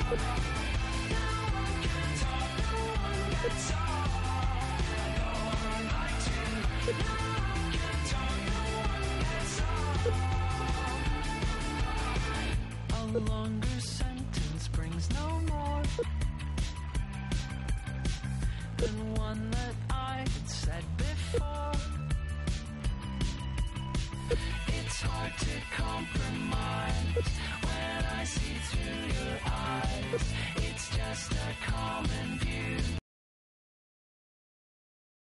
A longer sentence brings no more than one that I had said before. It's hard to compromise when I see through your eyes. It's just a common view